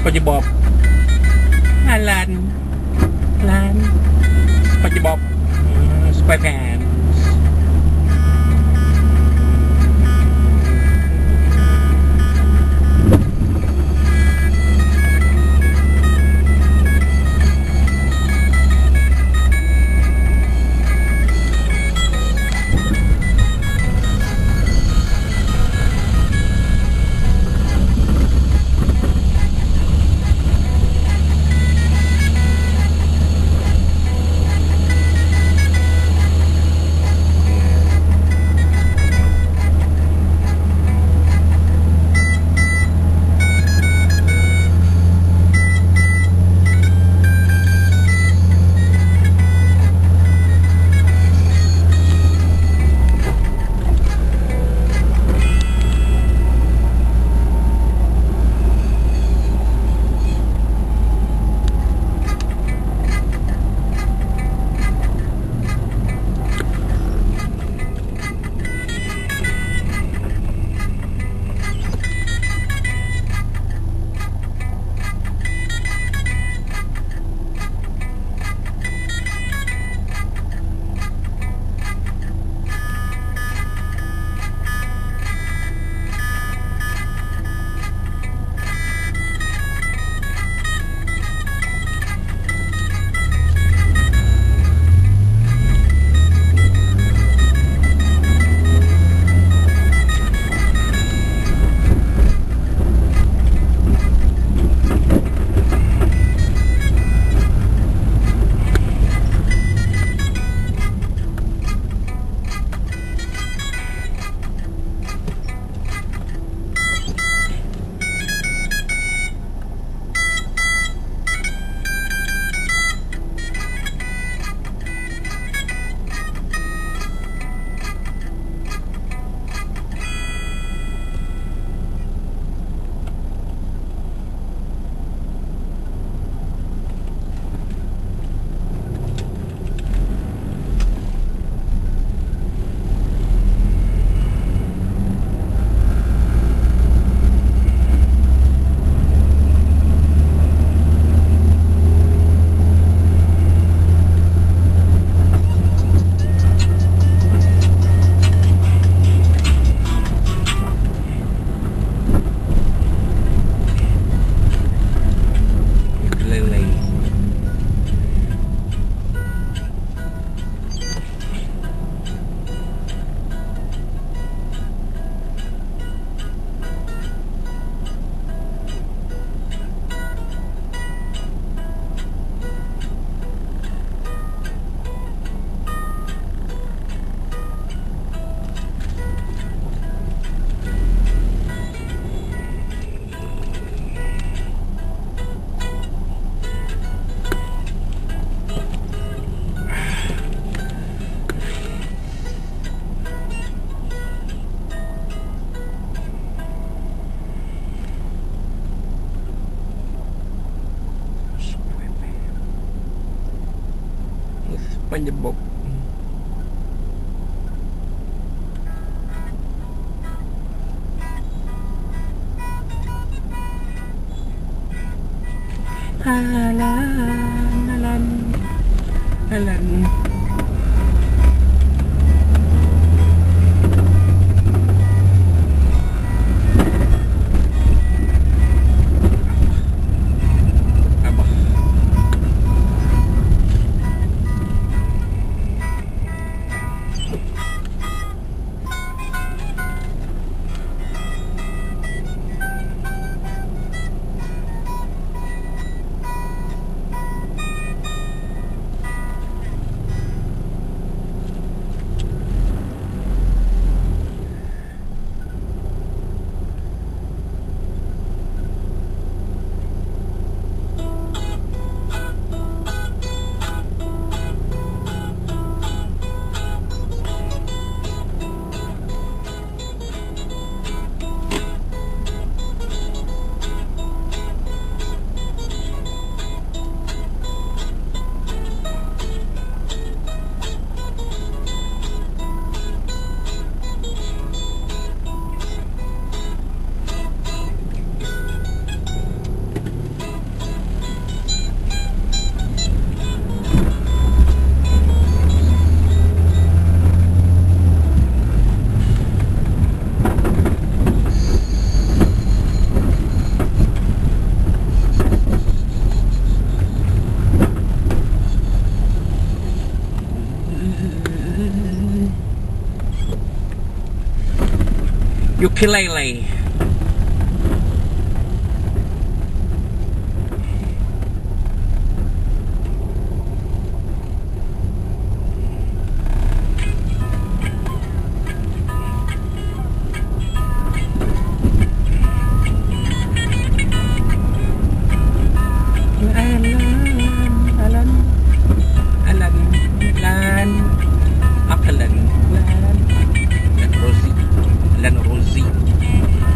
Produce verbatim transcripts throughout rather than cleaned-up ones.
SpongeBob. Alan. Alan. SpongeBob. Hmm, SquarePants. SpongeBob. Alan, Alan, Alan. Kilele. Alan, Alan, Lan, Akalan, Lan, Lan Rosie, Lan Rosie.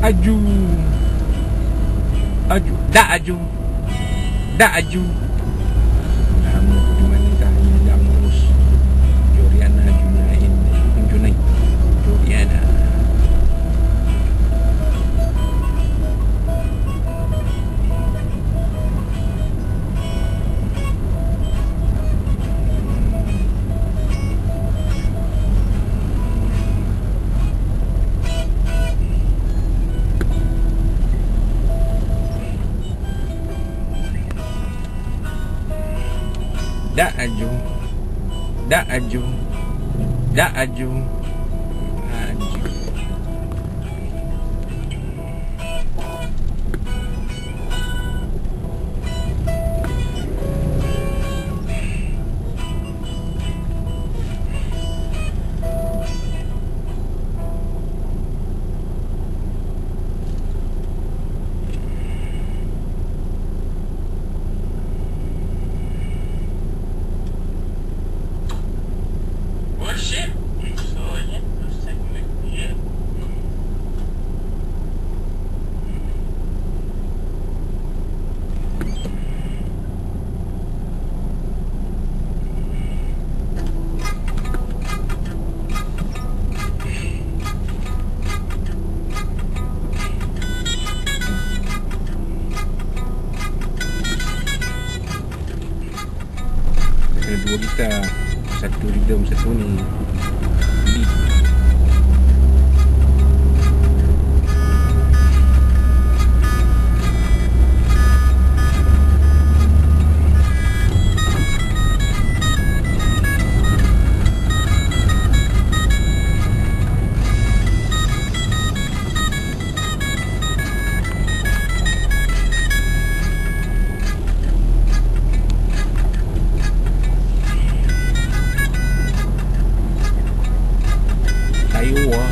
Aju. Aju. Dak aju. Dak aju. Lama di mana tanya lama us. Joriana Junain. Junain. Joriana. Dak aju. Dak aju. Dak aju. Aju. Oh shit. So yeah, terus segmen dia. Ada dua gitar. Satu rhythm, satu ni beat. Taiwan.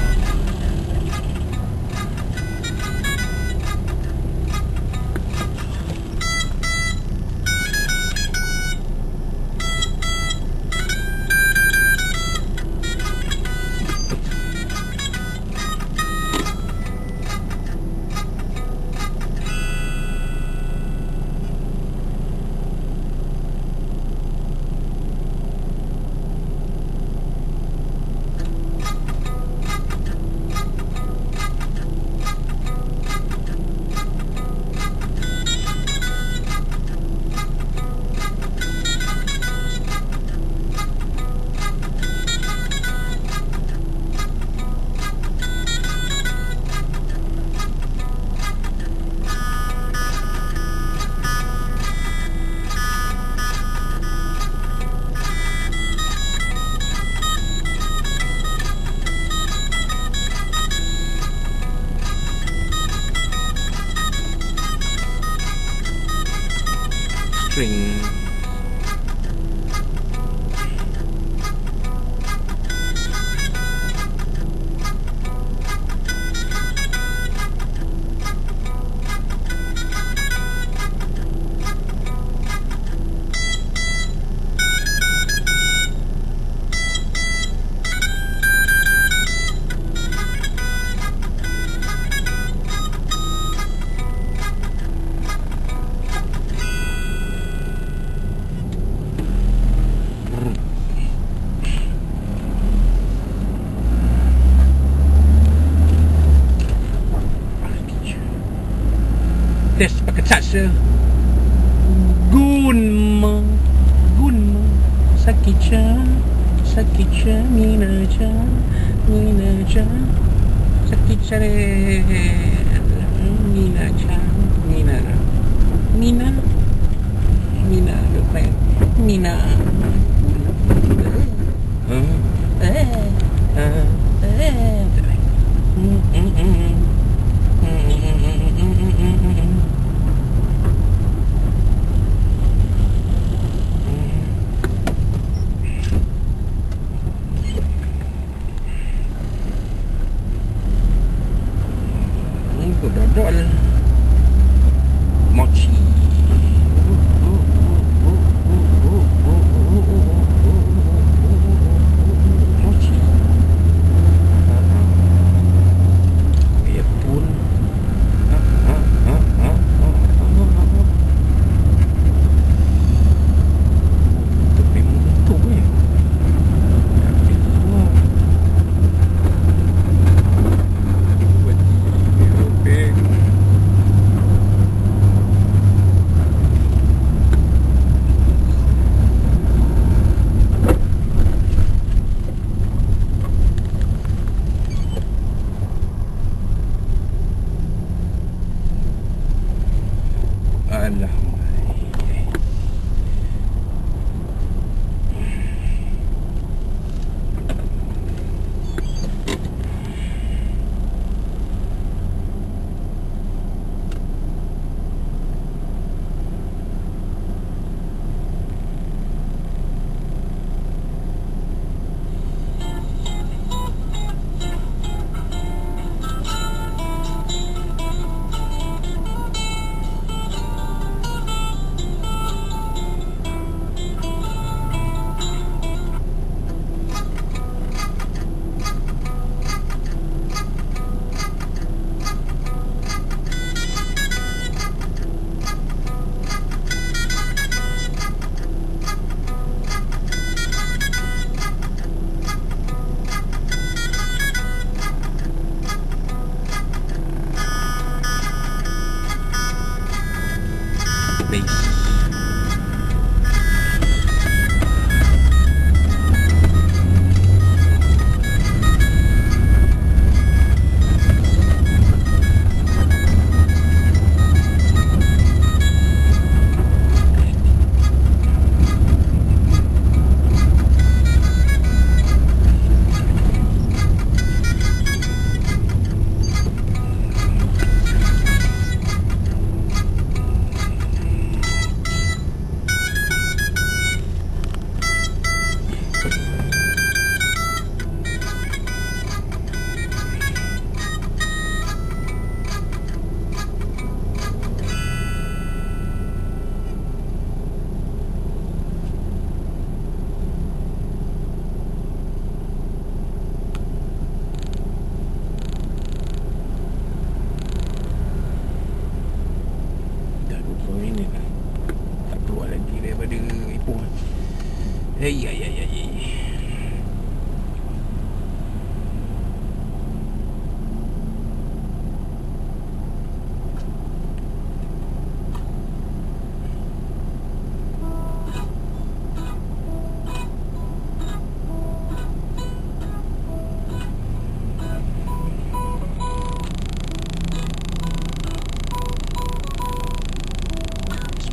String. Tes pakai saksa. Gunma, gunma, sakicha, sakicha, minacha, minacha, sakicha re, minacha, mina, mina, mina, lupa, mina. Eh, eh, eh, eh. Dodol mochi. Mochi. Ya pun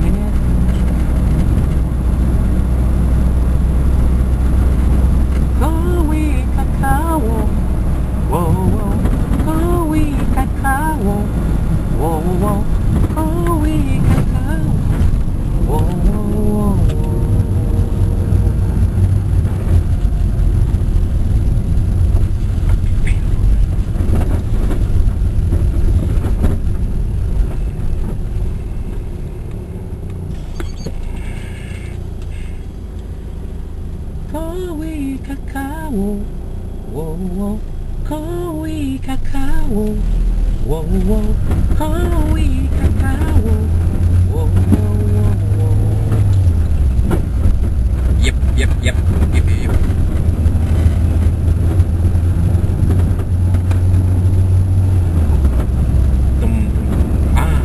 Kowi kakao, whoa whoa. Kowi kakao, whoa whoa. Kowi kakao, whoa whoa whoa. Kowi kakao, whoa whoa. Kowi kakao, whoa whoa. Kowi kakao, whoa whoa whoa whoa. Yep yep yep yep yep. Tum ah.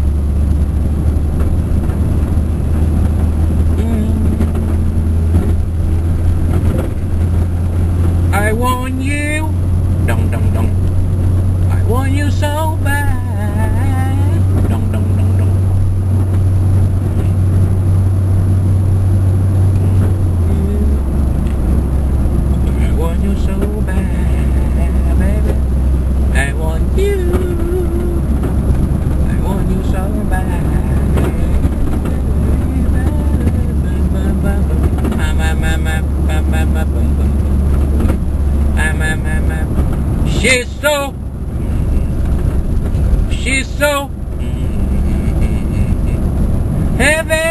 I want you, dong dong dong. I want you so bad, dong dong dong dong. I want you so bad, baby. I want you. I want you so bad. She's so, she's so heavy.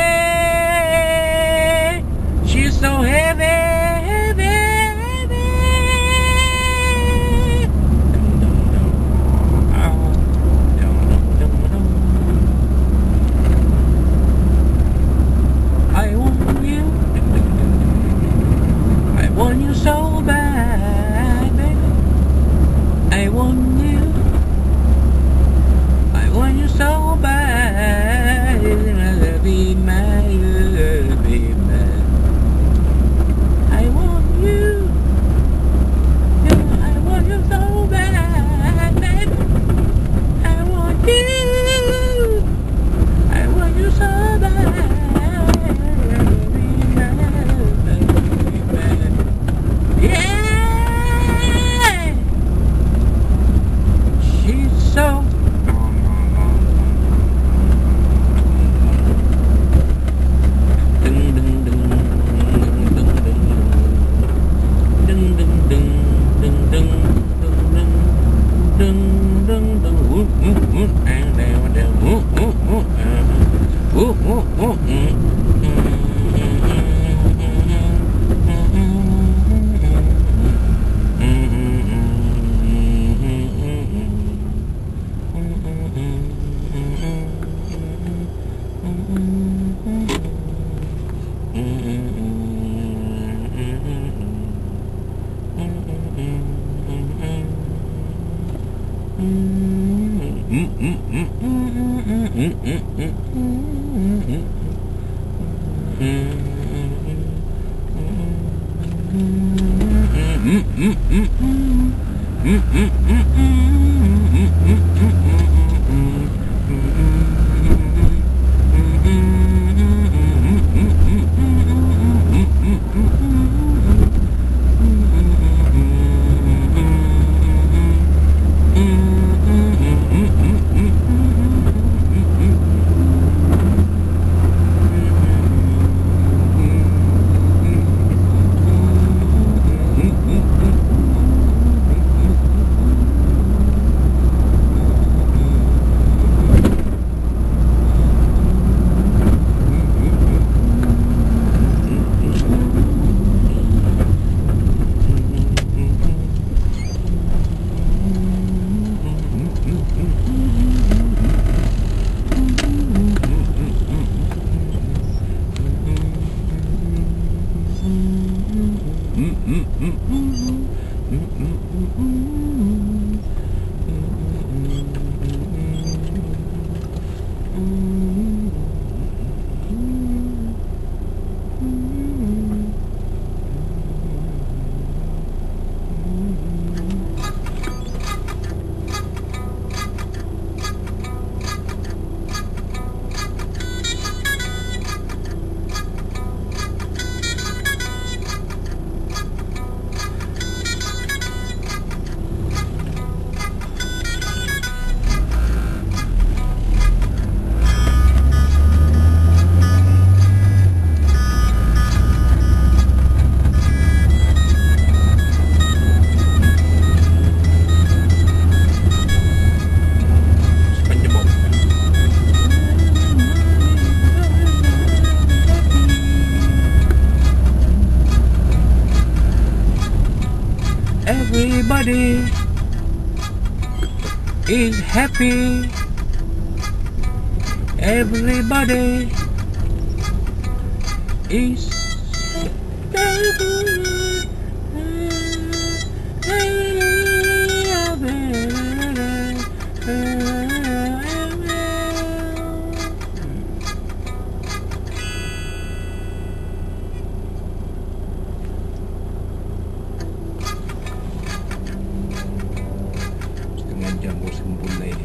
She's so heavy, heavy, heavy. I want you. Everybody is happy. Everybody is setengah jam baru sempurna ini.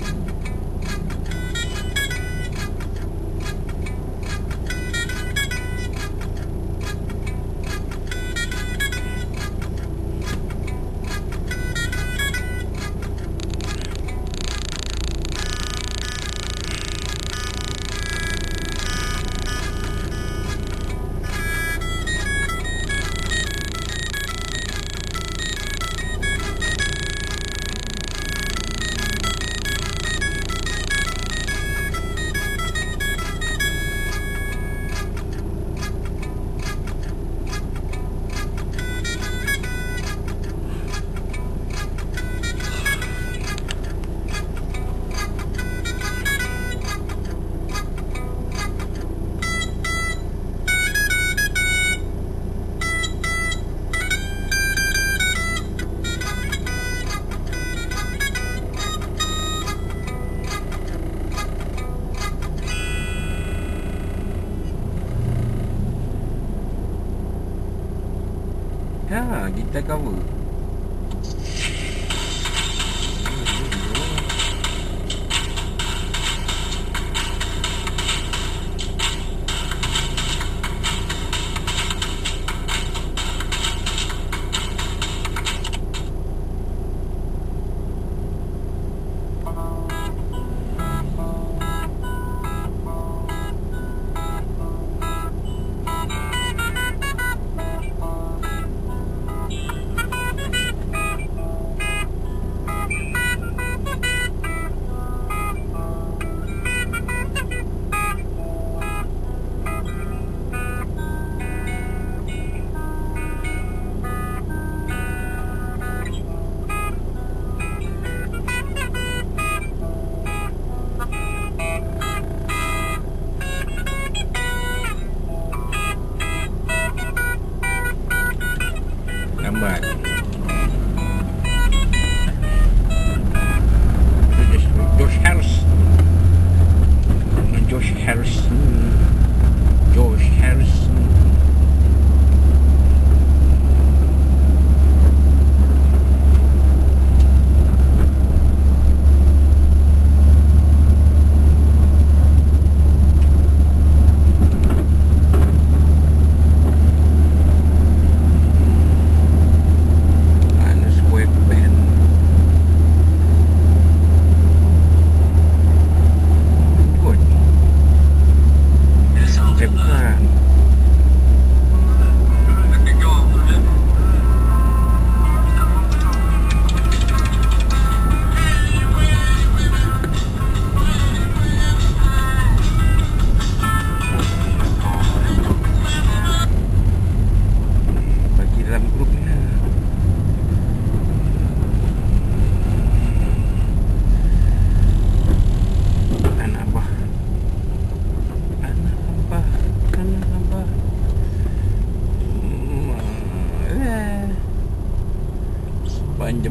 Ya, kita cover.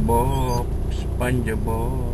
SpongeBob, SpongeBob.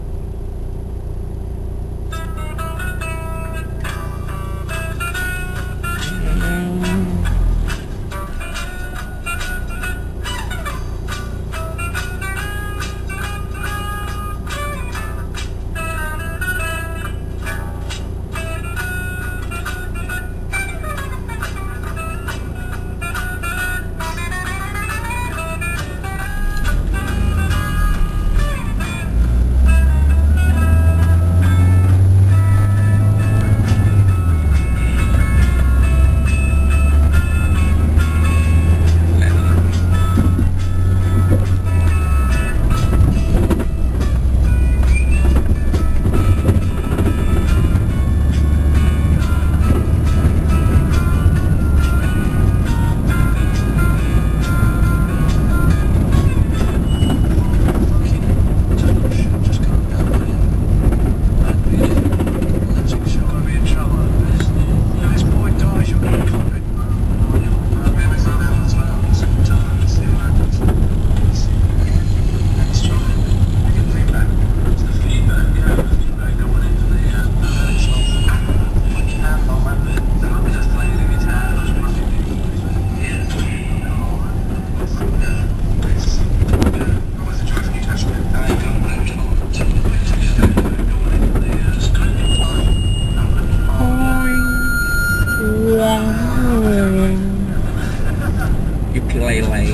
Ukulele.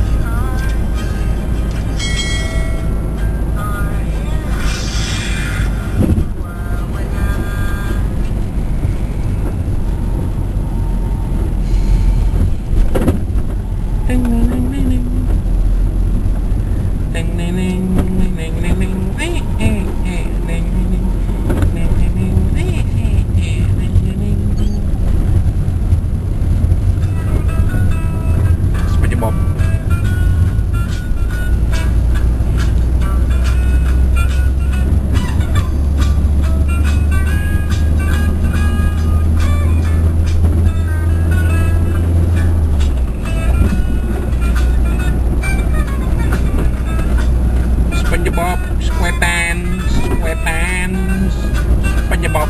SpongeBob SquarePants, SquarePants, SpongeBob.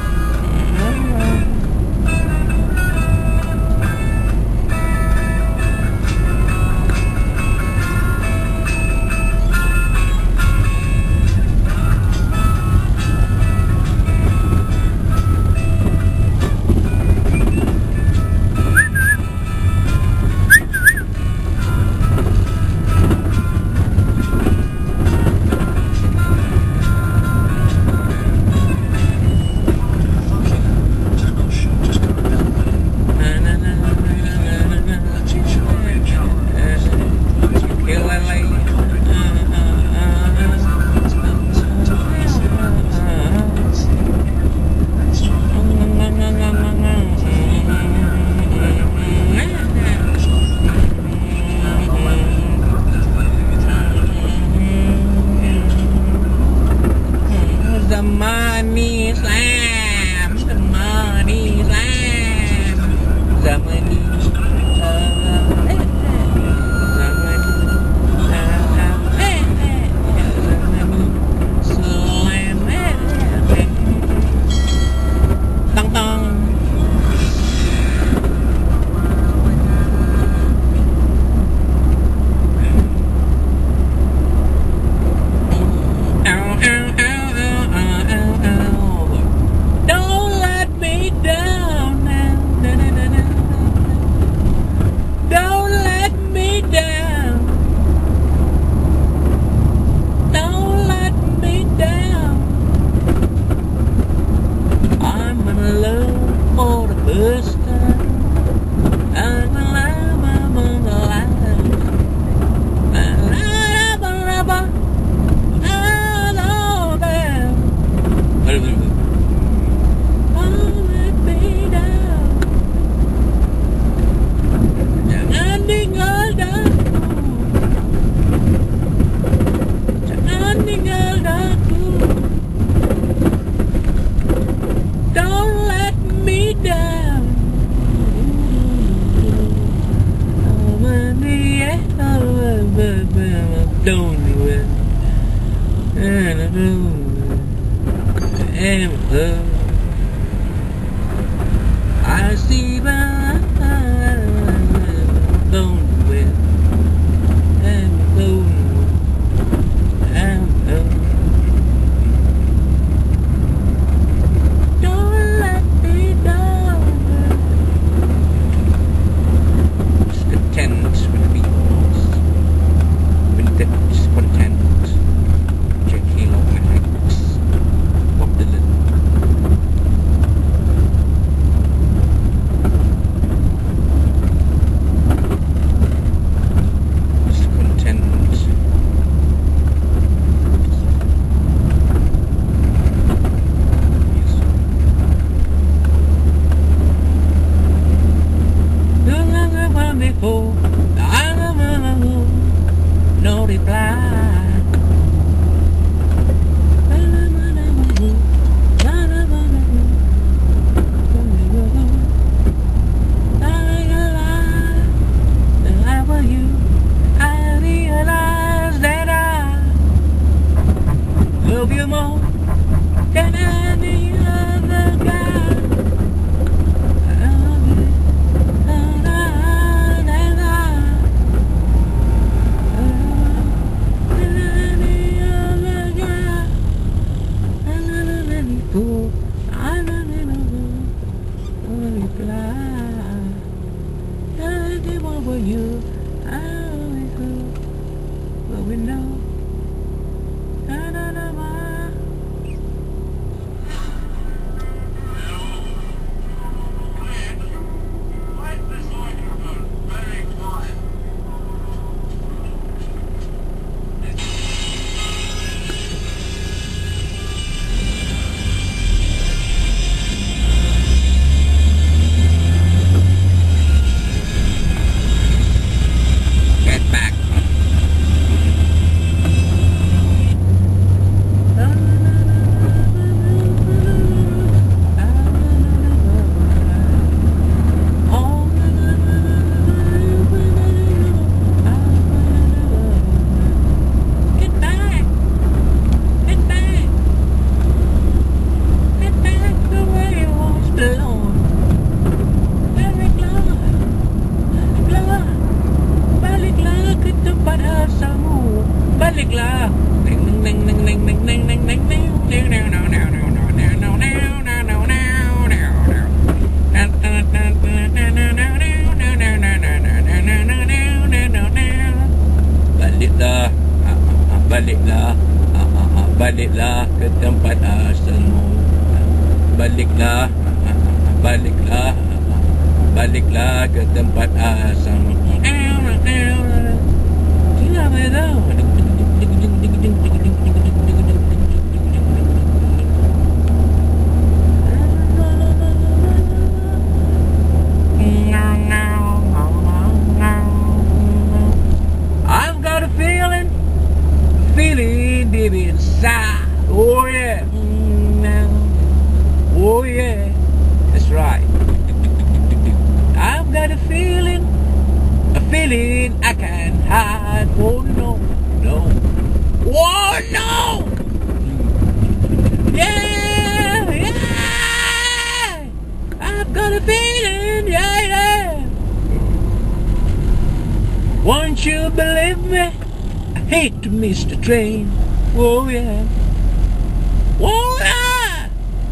The money slam, the money slam, the money, uh, the money, uh, slam, tong tong. Don't do it. see my bone with and bone and bone. Don't let me down. Discontent with people's when the discontent. Check Halo Max. Bob Dylan. Before no reply. I realize that I love you more than any other guy. You, I always do, but we know, na na na na. Baliklah. Neng neng neng neng neng neng neng neng neng. Now now now now now now now now now now now. Baliklah, baliklah, baliklah ke tempat asalmu. Baliklah, baliklah, baliklah ke tempat asalmu. Tidak betul. I've got a feeling, feeling deep inside. Oh yeah, oh yeah, that's right. I've got a feeling, a feeling I can't hide. Oh no, no. Oh no! Yeah, yeah! I've got a feeling, yeah, yeah! Won't you believe me? I hate to miss the train. Oh yeah. Oh yeah!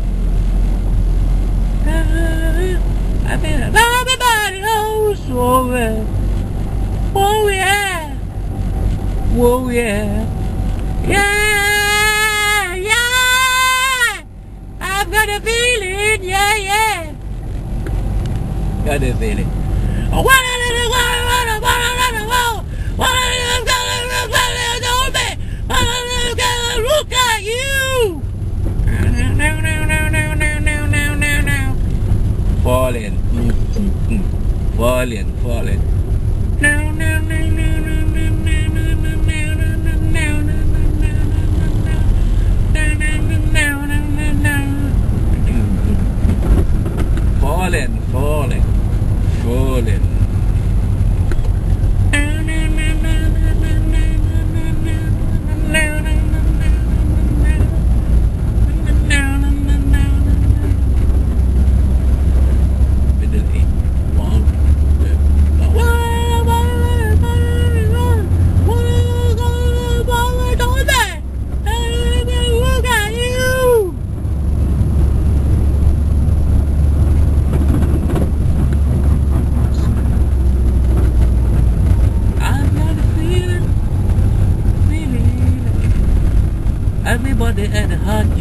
I mean, everybody knows. Oh yeah. Oh yeah. Oh yeah. Yeah, yeah. I've got a feeling, yeah, yeah. Got a feeling. Oh, what a little, what a little, what a little, what a little, what a little, what a little, what a little, look at you. No, no, no, no, no, no, no, no, no. Falling, falling, falling. No, no, no, no, no, no, no, no, no, no, no, no. Falling, falling, falling. Middle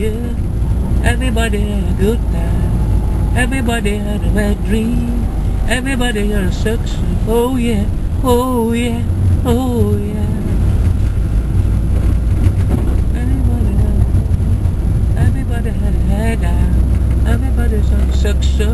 yeah. Everybody had a good time. Everybody had a bad dream. Everybody had a success. Oh yeah, oh yeah, oh yeah. Everybody had, everybody had a head out. Everybody's had a success.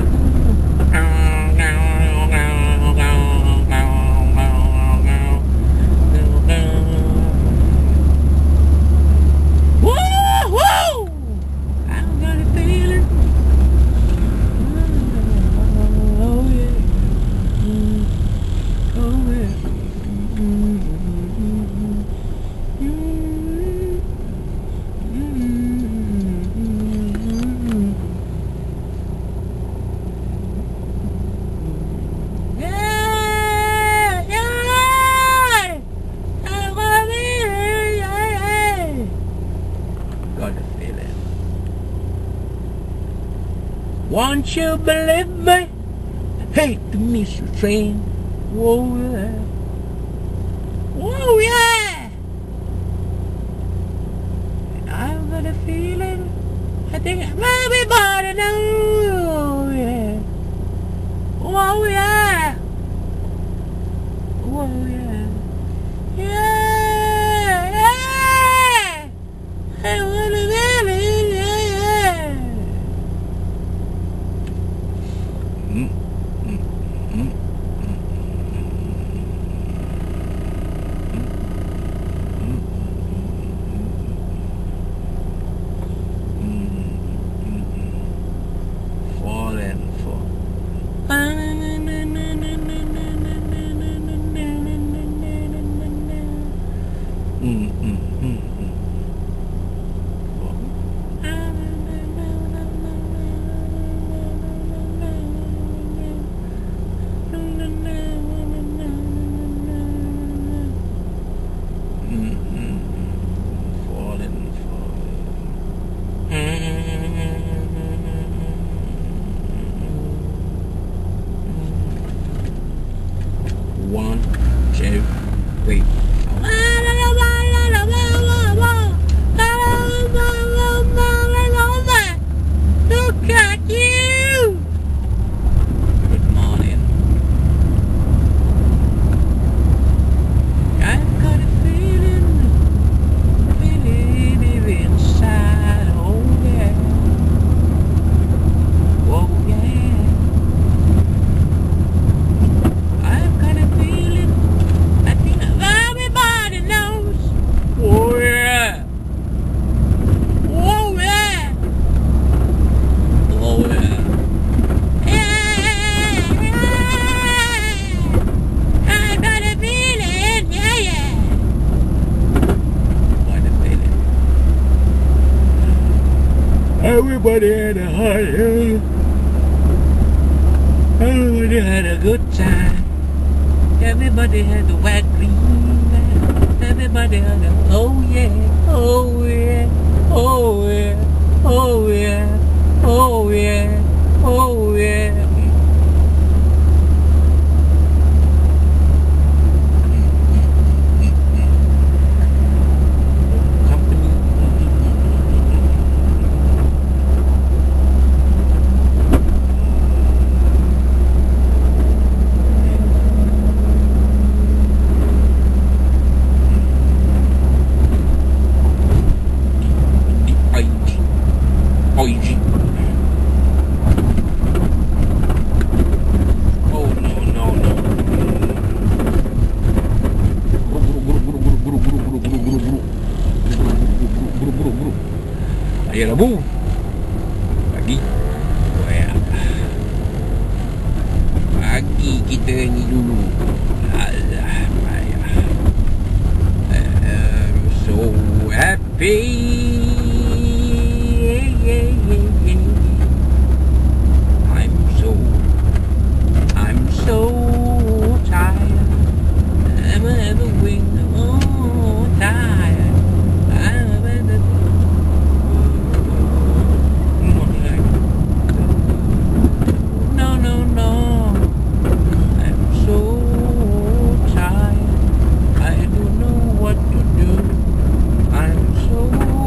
Won't you believe me? I hate to miss your train. Whoa yeah. Whoa yeah. I've got a feeling. I think everybody knows. Yeah. Whoa yeah. Whoa yeah. Yeah. Yeah. I wanna really. One, two, three. Look at you! Good morning. I've got a feeling, feeling it inside. Oh yeah. Oh yeah. I've got a feeling. I think everybody knows. Oh yeah. Oh yeah. Oh yeah. Yeah. I've got a feeling. Yeah, yeah. What a feeling. Everybody had a hard day. Everybody had a good time. Everybody had a wet dream. Everybody had a oh yeah, oh yeah, oh yeah, oh yeah, oh yeah, oh yeah. Company. Oh no no no. Ayo Bu. Pagi. Ya. Pagi kita ni dulu. Alah, payah. I'm so happy. I'm so, I'm so tired. I'm ever wing, oh tired. I'm ever. No, no, no. I'm so tired. I don't know what to do. I'm so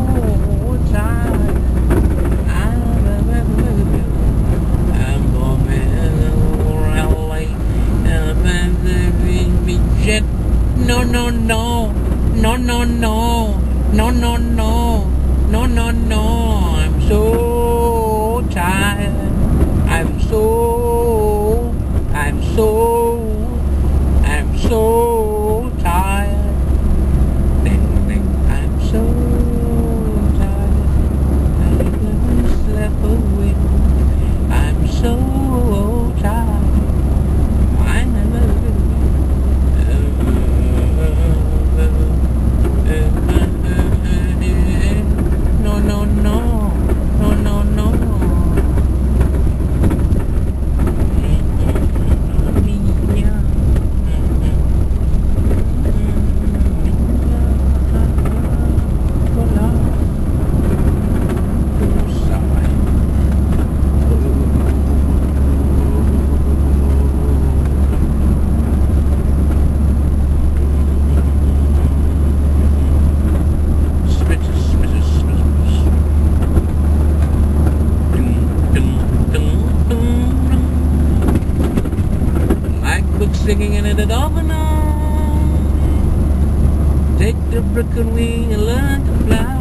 singing in the dark night. Take the broken wing and learn to fly.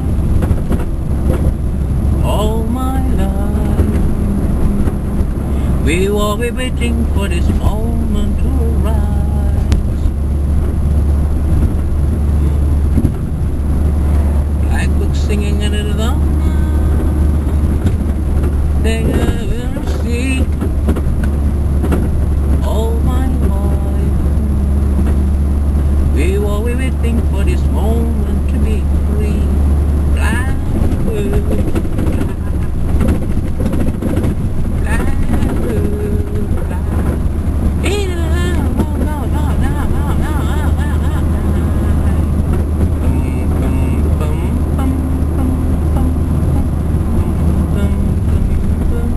All my life we will be waiting for this moment to arise. Black book singing in the dark night. They will see. All my life we will be waiting for this moment to be free. Blackbird, blackbird, blackbird. In the night, no, no, no, no, no, no, no, no, no. Bum, bum, bum, bum, bum, bum, bum, bum,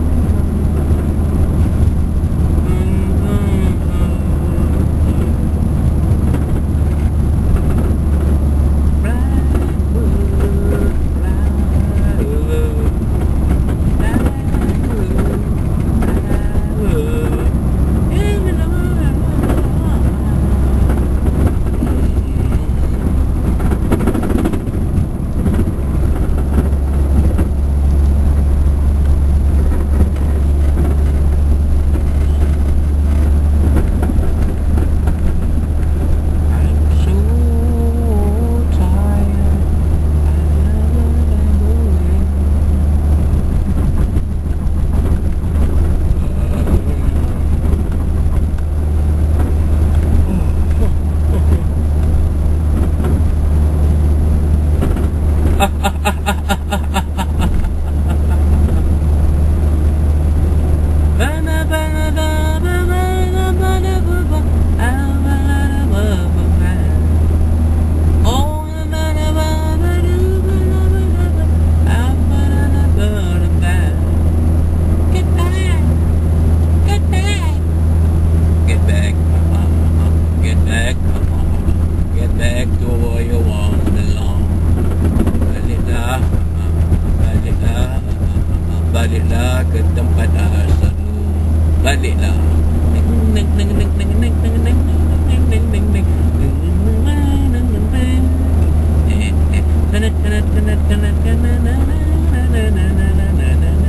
baliklah ke tempat asalmu. Baliklah. Neng neng neng neng neng neng neng neng neng neng neng neng. Eh eh. Kanat kanat kanat kanat kanat na na na na na na na na na.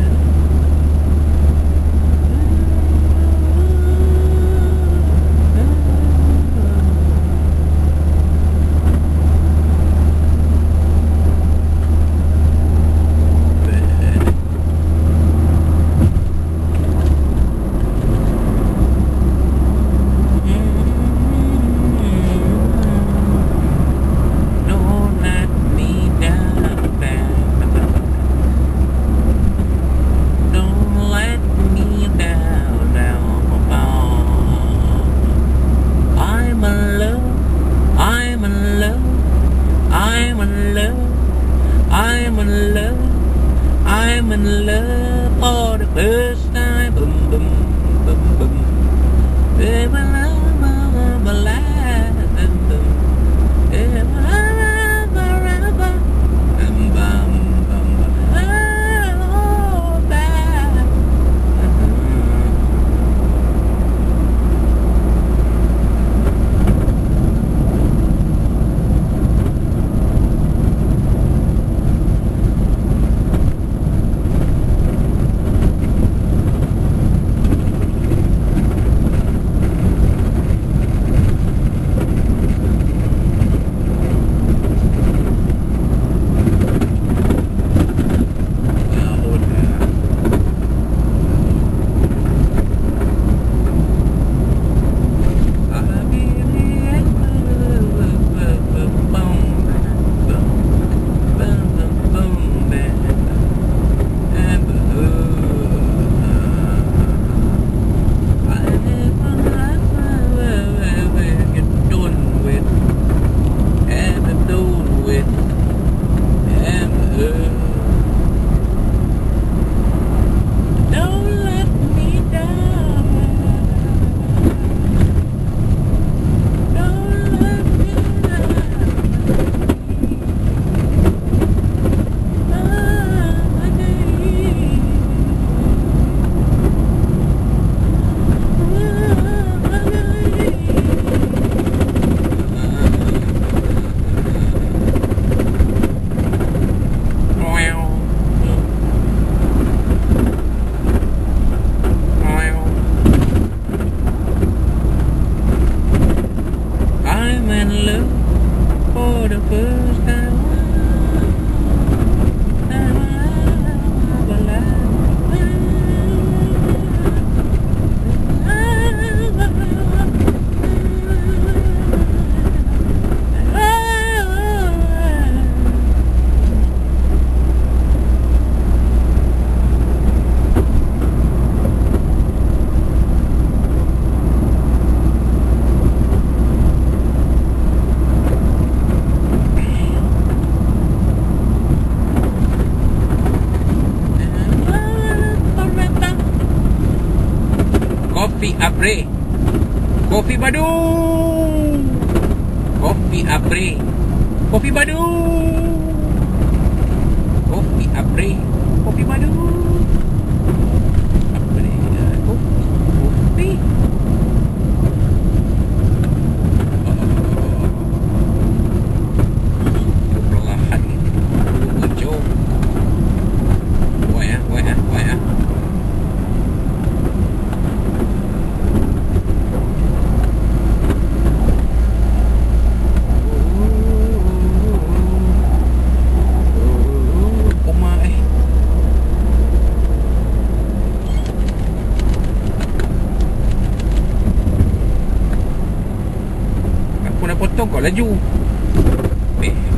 Kopi Apre. Kopi Badu. Kopi Apre. Kopi Badu. Kopi Apre. Kopi Badu. Apre. Kopi. Perlahan ni. Muncul. Buat ya, buat ya, buat ya. Potong kau laju. Eh